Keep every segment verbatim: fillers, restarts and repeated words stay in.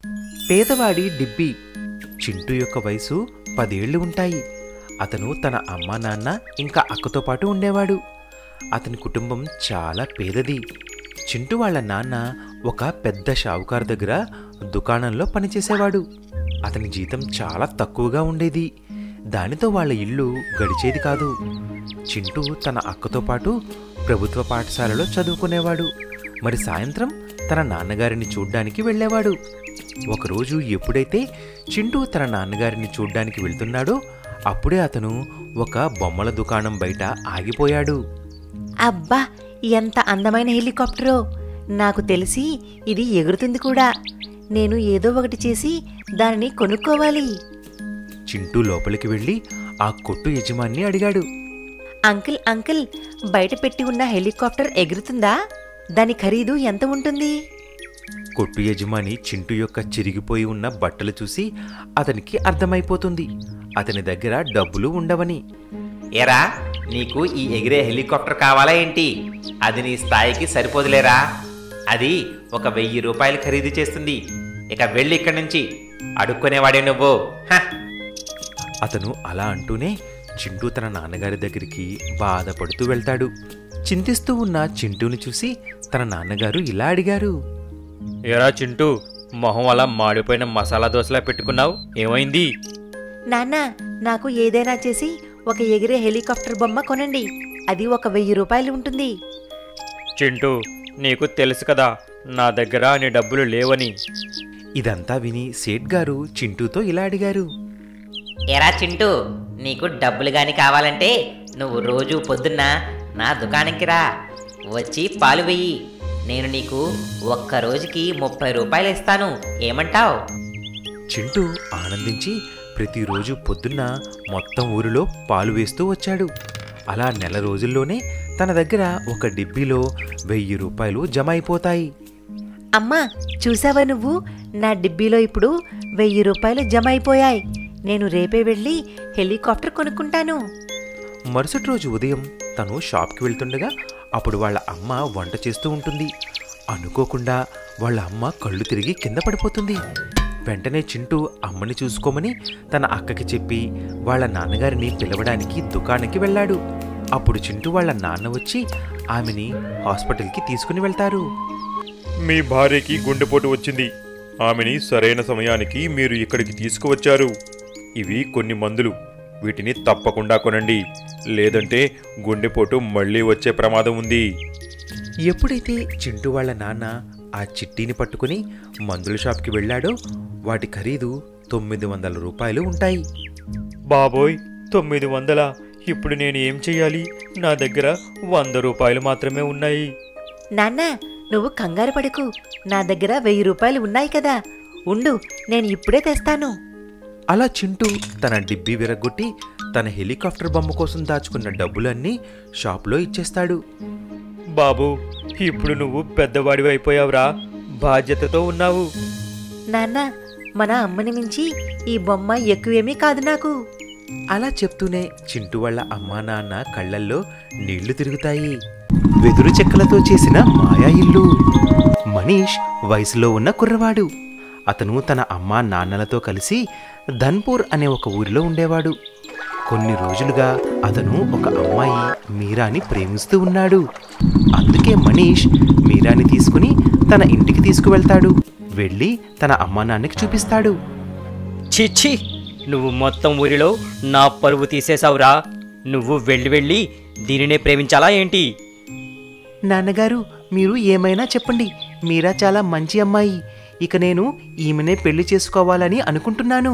పేదవాడి డిబ్బి. చింటూ యొక్క వయసు పదేళ్లు ఉంటాయి. అతను తన అమ్మా నాన్న ఇంకా అక్కతో పాటు ఉండేవాడు. అతని కుటుంబం చాలా పేదది. చింటూ వాళ్ళ నాన్న ఒక పెద్ద షావుకారు దగ్గర దుకాణంలో పనిచేసేవాడు. అతని జీతం చాలా తక్కువగా ఉండేది. దానితో వాళ్ళ ఇల్లు గడిచేది కాదు. చింటూ తన అక్కతో పాటు ప్రభుత్వ పాఠశాలలో చదువుకునేవాడు. మరి సాయంత్రం తన నాన్నగారిని చూడ్డానికి వెళ్ళేవాడు. ఒకరోజు ఎప్పుడైతే చింటూ తన నాన్నగారిని చూడ్డానికి వెళ్తున్నాడో అప్పుడే అతను ఒక బొమ్మల దుకాణం బయట ఆగిపోయాడు. అబ్బా, ఎంత అందమైన హెలికాప్టరో! నాకు తెలిసి ఇది ఎగురుతుంది కూడా. నేను ఏదో ఒకటి చేసి దానిని కొనుక్కోవాలి. చింటూ లోపలికి వెళ్ళి ఆ కొట్టు యజమాని అడిగాడు. అంకుల్ అంకుల్ బయట పెట్టి ఉన్న హెలికాప్టర్ ఎగురుతుందా? దాని ఖరీదు ఎంత ఉంటుంది? కొట్టు యజమాని చింటూ యొక్క చిరిగిపోయి ఉన్న బట్టలు చూసి అతనికి అర్థమైపోతుంది అతని దగ్గర డబ్బులు ఉండవని. ఏరా, నీకు ఈ ఎగిరే హెలికాప్టర్ కావాలా ఏంటి? అది నీ స్థాయికి సరిపోదులేరా. అది ఒక వెయ్యి రూపాయలు ఖరీదు చేస్తుంది. ఇక వెళ్ళి ఇక్కడి నుంచి. అడుక్కునేవాడే నువ్వు. అతను అలా అంటూనే చింటూ తన నాన్నగారి దగ్గరికి బాధపడుతూ వెళ్తాడు. చింతిస్తూ ఉన్న చింటూని చూసి తన నాన్నగారు ఇలా అడిగారు. ఏరా చింటూ, మొహం అలా మాడిపోయిన మసాలా దోశలా పెట్టుకున్నావు, ఏమైంది? నాన్న, నాకు ఏదైనా చేసి ఒక ఎగిరే హెలికాప్టర్ బొమ్మ కొనండి. అది ఒక వెయ్యి రూపాయలు ఉంటుంది. చింటూ, నీకు తెలుసు కదా నా దగ్గర నీ డబ్బులు లేవని. ఇదంతా విని సేట్ గారు చింటూతో ఇలా అడిగారు. ఏరా చింటూ, నీకు డబ్బులు గాని కావాలంటే నువ్వు రోజు పొద్దున్న నా దుకాణంకి రా. వచ్చి పాలు వెయ్యి. నేను నీకు ఒక్క రోజుకి ముప్పై రూపాయలు ఇస్తాను. ఏమంటావ్? చింటూ ఆనందించి ప్రతిరోజు పొద్దున్న మొత్తం ఊరిలో పాలు వేస్తూ వచ్చాడు. అలా నెల రోజుల్లోనే తన దగ్గర ఒక డిబ్బీలో వెయ్యి రూపాయలు జమ అయిపోతాయి. అమ్మా, చూసావా నువ్వు? నా డిబ్బీలో ఇప్పుడు వెయ్యి రూపాయలు జమ అయిపోయాయి. నేను రేపే వెళ్ళి హెలికాప్టర్ కొనుక్కుంటాను. మరుసటి రోజు ఉదయం తను షాప్కి వెళ్తుండగా అప్పుడు వాళ్ళ అమ్మ వంట చేస్తూ ఉంటుంది. అనుకోకుండా వాళ్ళ అమ్మ కళ్ళు తిరిగి కింద పడిపోతుంది. వెంటనే చింటూ అమ్మని చూసుకోమని తన అక్కకి చెప్పి వాళ్ళ నాన్నగారిని పిలవడానికి దుకాణానికి వెళ్ళాడు. అప్పుడు చింటూ వాళ్ళ నాన్న వచ్చి ఆమెని హాస్పిటల్కి తీసుకుని వెళ్తారు. మీ భార్యకి గుండెపోటు వచ్చింది. ఆమెని సరైన సమయానికి మీరు ఇక్కడికి తీసుకువచ్చారు. ఇవి కొన్ని మందులు. వీటిని తప్పకుండా కొనండి, లేదంటే గుండెపోటు మళ్ళీ వచ్చే ప్రమాదం ఉంది. ఎప్పుడైతే చింటూ వాళ్ళ నాన్న ఆ చిట్టీని పట్టుకుని మందుల షాప్కి వెళ్ళాడో వాటి ఖరీదు తొమ్మిది వందల రూపాయలు ఉంటాయి. బాబోయ్, తొమ్మిది వందలా? ఇప్పుడు నేను ఏం చెయ్యాలి? నా దగ్గర వంద రూపాయలు మాత్రమే ఉన్నాయి. నాన్న, నువ్వు కంగారు పడకు. నా దగ్గర వెయ్యి రూపాయలు ఉన్నాయి కదా. ఉండు, నేను ఇప్పుడే తెస్తాను. అలా చింటూ తన డిబ్బీ విరగొట్టి తన హెలికాప్టర్ బొమ్మ కోసం దాచుకున్న డబ్బులన్నీ షాప్లో ఇచ్చేస్తాడు. బాబు, ఇప్పుడు నువ్వు పెద్దవాడివి అయిపోయావురా. బాధ్యతతో ఉన్నావు. నాన్న, మన అమ్మని మించి ఈ బొమ్మ ఎక్కువేమీ కాదు నాకు. అలా చెప్తూనే చింటూ వాళ్ళ అమ్మా నాన్న కళ్ళల్లో నీళ్లు తిరుగుతాయి. వెదురు చెక్కలతో చేసిన మాయా ఇల్లు. మనీష్ వయసులో ఉన్న కుర్రవాడు. అతను తన అమ్మా నాన్నలతో కలిసి ధన్పూర్ అనే ఒక ఊరిలో ఉండేవాడు. కొన్ని రోజులుగా అతను ఒక అమ్మాయి మీరాని ప్రేమిస్తూ ఉన్నాడు. అందుకే మనీష్ మీరాని తీసుకుని తన ఇంటికి తీసుకువెళ్తాడు. వెళ్ళి తన అమ్మా నాన్నకి చూపిస్తాడు. చిచ్చి, నువ్వు మొత్తం ఊరిలో నా పరువు తీసేశావురా. నువ్వు వెళ్ళి వెళ్ళి దీనినే ప్రేమించాలా ఏంటి? నాన్నగారు, మీరు ఏమైనా చెప్పండి. మీరా చాలా మంచి అమ్మాయి. ఇక నేను ఈమెనే పెళ్లి చేసుకోవాలని అనుకుంటున్నాను.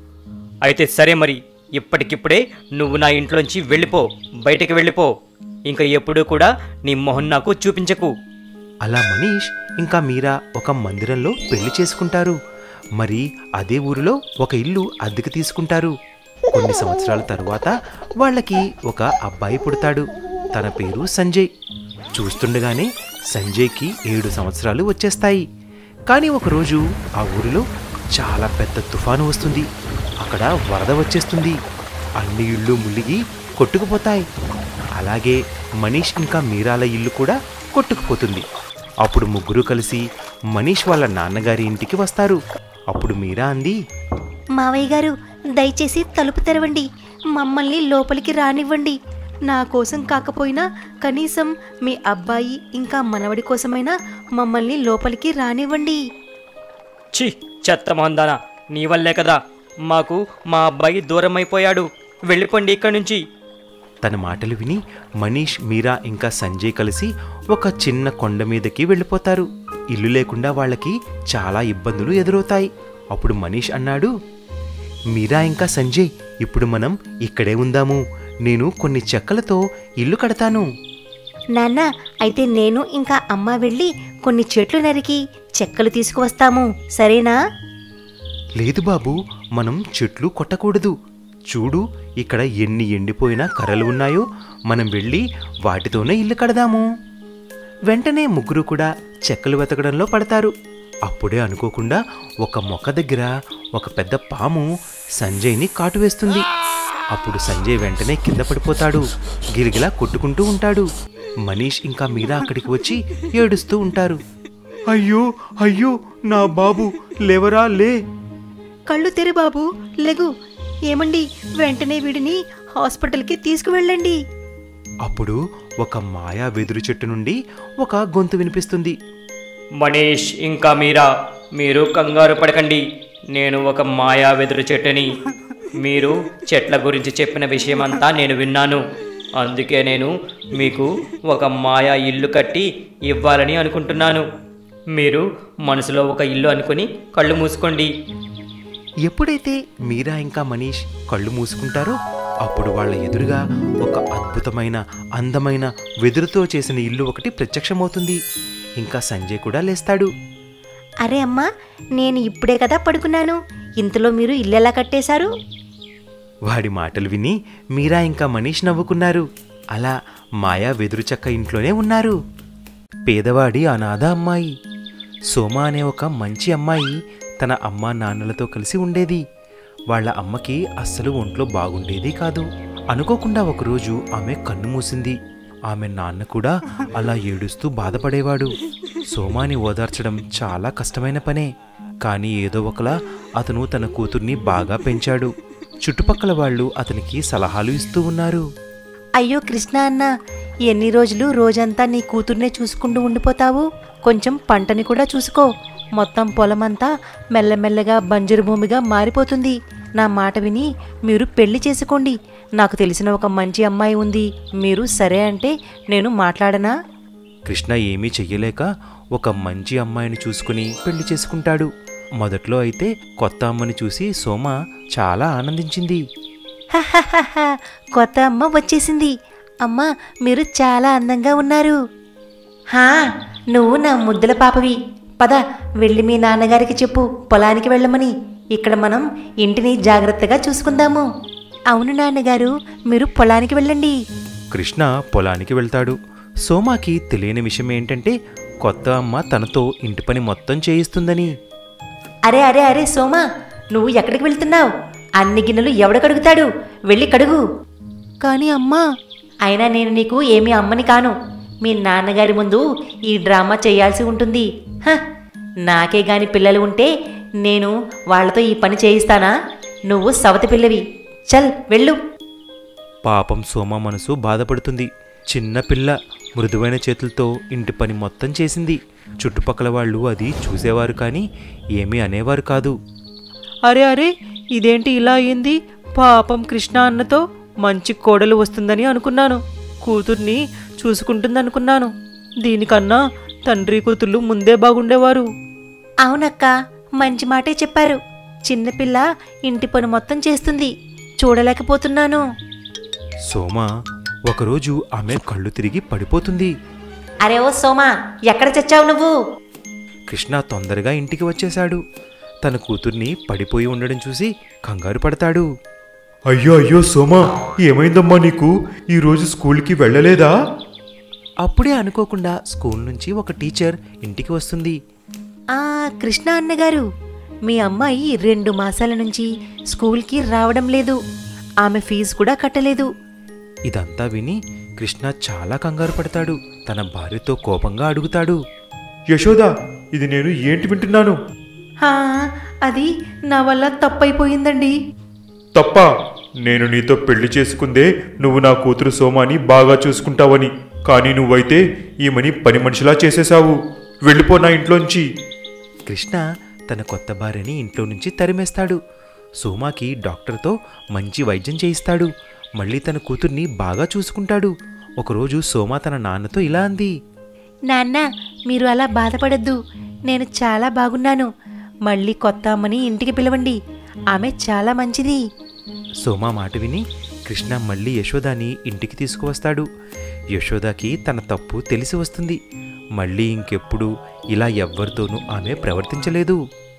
అయితే సరే, మరి ఇప్పటికిప్పుడే నువ్వు నా ఇంట్లోంచి వెళ్ళిపో. బయటికి వెళ్ళిపో. ఇంకా ఎప్పుడూ కూడా నీ మొహం నాకు చూపించకు. అలా మనీష్ ఇంకా మీరా ఒక మందిరంలో పెళ్లి చేసుకుంటారు. మరి అదే ఊరిలో ఒక ఇల్లు అద్దెకు తీసుకుంటారు. కొన్ని సంవత్సరాల తరువాత వాళ్ళకి ఒక అబ్బాయి పుడతాడు. తన పేరు సంజయ్. చూస్తుండగానే సంజయ్కి ఏడు సంవత్సరాలు వచ్చేస్తాయి. కానీ ఒకరోజు ఆ ఊరిలో చాలా పెద్ద తుఫాను వస్తుంది. అక్కడ వరద వచ్చేస్తుంది. అన్ని ఇళ్ళు మునిగి కొట్టుకుపోతాయి. అలాగే మనీష్ ఇంకా మీరాల ఇల్లు కూడా కొట్టుకుపోతుంది. అప్పుడు ముగ్గురు కలిసి మనీష్ వాళ్ళ నాన్నగారి ఇంటికి వస్తారు. అప్పుడు మీరా అంది, మావయ్య గారు దయచేసి తలుపు తెరవండి, మమ్మల్ని లోపలికి రానివ్వండి. నా కోసం కాకపోయినా కనీసం మీ అబ్బాయి ఇంకా మనవడి కోసమైనా మమ్మల్ని లోపలికి రానివ్వండి. ఛీ చెత్త మందాన, నీ వల్లే కదా మాకు మా అబ్బాయి దూరం అయిపోయాడు. వెళ్ళిపోండి ఇక్కడి నుంచి. తన మాటలు విని మనీష్, మీరా ఇంకా సంజయ్ కలిసి ఒక చిన్న కొండ మీదకి వెళ్ళిపోతారు. ఇల్లు లేకుండా వాళ్ళకి చాలా ఇబ్బందులు ఎదురవుతాయి. అప్పుడు మనీష్ అన్నాడు, మీరా ఇంకా సంజయ్, ఇప్పుడు మనం ఇక్కడే ఉందాము. నేను కొన్ని చెక్కలతో ఇల్లు కడతాను. నాన్న, అయితే నేను ఇంకా అమ్మ వెళ్ళి కొన్ని చెట్లు నరికి చెక్కలు తీసుకువస్తాము, సరేనా? లేదు బాబు, మనం చెట్లు కొట్టకూడదు. చూడు, ఇక్కడ ఎన్ని ఎండిపోయిన కర్రలు ఉన్నాయో, మనం వెళ్ళి వాటితోనే ఇల్లు కడదాము. వెంటనే ముగ్గురు కూడా చెక్కలు వెతకడంలో పడతారు. అప్పుడే అనుకోకుండా ఒక మొక్క దగ్గర ఒక పెద్ద పాము సంజయ్ని కాటు వేస్తుంది. అప్పుడు సంజయ్ వెంటనే కింద పడిపోతాడు, గిరిగిలా కొట్టుకుంటూ ఉంటాడు. మనీష్ ఇంకా మీరా అక్కడికి వచ్చి ఏడుస్తూ ఉంటారు. అయ్యో అయ్యో నా బాబు, లేవరా లే. కళ్ళు తెరి బాబు, లెగు. ఏమండి, వెంటనే వీడిని హాస్పిటల్కి తీసుకువెళ్ళండి. అప్పుడు ఒక మాయా వెదురు చెట్టు నుండి ఒక గొంతు వినిపిస్తుంది. మనీష్ ఇంకా మీరా, మీరు కంగారు పడకండి. నేను ఒక మాయా వెదురు చెట్టుని. మీరు చెట్ల గురించి చెప్పిన విషయమంతా నేను విన్నాను. అందుకే నేను మీకు ఒక మాయా ఇల్లు కట్టి ఇవ్వాలని అనుకుంటున్నాను. మీరు మనసులో ఒక ఇల్లు అనుకుని కళ్ళు మూసుకోండి. ఎప్పుడైతే మీరా ఇంకా మనీష్ కళ్ళు మూసుకుంటారో అప్పుడు వాళ్ళ ఎదురుగా ఒక అద్భుతమైన అందమైన వెదురుతో చేసిన ఇల్లు ఒకటి ప్రత్యక్షమవుతుంది. ఇంకా సంజయ్ కూడా లేస్తాడు. అరే అమ్మా, నేను ఇప్పుడే కదా పడుకున్నాను, ఇంతలో మీరు ఇల్లెలా కట్టేశారు? వాడి మాటలు విని మీరా ఇంకా మనీష్ నవ్వుకున్నారు. అలా మాయా వెదురు చెక్క ఇంట్లోనే ఉన్నారు. పేదవాడి అనాథ అమ్మాయి సోమ అనే ఒక మంచి అమ్మాయి తన అమ్మా నాన్నలతో కలిసి ఉండేది. వాళ్ళ అమ్మకి అస్సలు ఒంట్లో బాగుండేది కాదు. అనుకోకుండా ఒకరోజు ఆమె కన్ను మూసింది. ఆమె నాన్న కూడా అలా ఏడుస్తూ బాధపడేవాడు. సోమాని ఓదార్చడం చాలా కష్టమైన పనే, కానీ ఏదో ఒకలా అతను తన కూతుర్ని బాగా పెంచాడు. చుట్టుపక్కల వాళ్ళు అతనికి సలహాలు ఇస్తూ ఉన్నారు. అయ్యో కృష్ణ అన్న, ఎన్ని రోజులు రోజంతా నీ కూతుర్నే చూసుకుంటూ ఉండిపోతావు? కొంచెం పంటని కూడా చూసుకో. మొత్తం పొలమంతా మెల్లమెల్లగా బంజరు భూమిగా మారిపోతుంది. నా మాట విని మీరు పెళ్లి చేసుకోండి. నాకు తెలిసిన ఒక మంచి అమ్మాయి ఉంది. మీరు సరే అంటే నేను మాట్లాడనా? కృష్ణ ఏమీ చెయ్యలేక ఒక మంచి అమ్మాయిని చూసుకుని పెళ్లి చేసుకుంటాడు. మొదట్లో అయితే కొత్త అమ్మని చూసి సోమ చాలా ఆనందించింది. హహహహ, కొత్త అమ్మ వచ్చేసింది. అమ్మా, మీరు చాలా అందంగా ఉన్నారు. హా, నువ్వు నా ముద్దుల పాపవి. పద, వెళ్ళి మీ నాన్నగారికి చెప్పు పొలానికి వెళ్ళమని. ఇక్కడ మనం ఇంటిని జాగ్రత్తగా చూసుకుందాము. అవును నాన్నగారు, మీరు పొలానికి వెళ్ళండి. కృష్ణ పొలానికి వెళ్తాడు. సోమాకి తెలియని విషయం ఏంటంటే కొత్త అమ్మ తనతో ఇంటి పని మొత్తం చేయిస్తుందని. అరే అరే అరే సోమా, నువ్వు ఎక్కడికి వెళ్తున్నావు? అన్ని గిన్నెలు ఎవడ కడుగుతాడు? వెళ్ళి కడుగు. కానీ అమ్మా, అయినా నేను నీకు ఏమీ అమ్మని కాను. మీ నాన్నగారి ముందు ఈ డ్రామా చేయాల్సి ఉంటుంది. హ, నాకే గాని పిల్లలు ఉంటే నేను వాళ్లతో ఈ పని చేయిస్తానా? నువ్వు సవతి పిల్లవి. చల్ వెళ్ళు. పాపం సోమ మనసు బాధపడుతుంది. చిన్న పిల్ల మృదువైన చేతులతో ఇంటి పని మొత్తం చేసింది. చుట్టుపక్కల వాళ్ళు అది చూసేవారు కానీ ఏమీ అనేవారు కాదు. అరే అరే, ఇదేంటి ఇలా అయింది? పాపం కృష్ణ అన్నతో మంచి కోడలు వస్తుందని అనుకున్నాను. కూతుర్ని చూసుకుంటుందనుకున్నాను. దీనికన్నా తండ్రి కూతుళ్ళు ముందే బాగుండేవారు. అవునక్క, మంచి మాటే చెప్పారు. చిన్నపిల్ల ఇంటి పని మొత్తం చేస్తుంది. చూడలేకపోతున్నాను. సోమ ఒకరోజు ఆమె కళ్ళు తిరిగి పడిపోతుంది. అరే ఓ సోమా, ఎక్కడ చచ్చావు నువ్వు? కృష్ణ తొందరగా ఇంటికి వచ్చేశాడు. తన కూతుర్ని పడిపోయి ఉండడం చూసి కంగారు పడతాడు. అయ్యో అయ్యో సోమా, ఏమైందమ్మా నీకు? ఈరోజు స్కూల్కి వెళ్ళలేదా? అప్పుడే అనుకోకుండా స్కూల్ నుంచి ఒక టీచర్ ఇంటికి వస్తుంది. ఆ కృష్ణ అన్నగారు, మీ అమ్మాయి రెండు మాసాల నుంచి స్కూల్కి రావడం లేదు. ఆమె ఫీజు కూడా కట్టలేదు. ఇదంతా విని కృష్ణ చాలా కంగారు పడతాడు. తన భార్యతో కోపంగా అడుగుతాడు. యశోదా, ఇది నేను ఏంటి వింటున్నాను? హా, అది నా వల్ల తప్పైపోయిందండి. తప్ప నేను నీతో పెళ్లి చేసుకుందే నువ్వు నా కూతురు సోమాని బాగా చూసుకుంటావని. కానీ నువ్వైతే ఈమెని పని మనిషిలా చేసేశావు. వెళ్ళిపో నా ఇంట్లోంచి. కృష్ణ తన కొత్త భార్యని ఇంట్లో నుంచి తరిమేస్తాడు. సోమాకి డాక్టర్తో మంచి వైద్యం చేయిస్తాడు. మళ్ళీ తన కూతుర్ని బాగా చూసుకుంటాడు. ఒకరోజు సోమ తన నాన్నతో ఇలా అంది. నాన్న, మీరు అలా బాధపడద్దు. నేను చాలా బాగున్నాను. మళ్ళీ కొత్త అమ్మని ఇంటికి పిలవండి. ఆమె చాలా మంచిది. సోమ మాట విని కృష్ణ మళ్ళీ యశోదాని ఇంటికి తీసుకువస్తాడు. యశోదాకి తన తప్పు తెలిసి వస్తుంది. మళ్ళీ ఇంకెప్పుడు ఇలా ఎవ్వరితోనూ ఆమె ప్రవర్తించలేదు.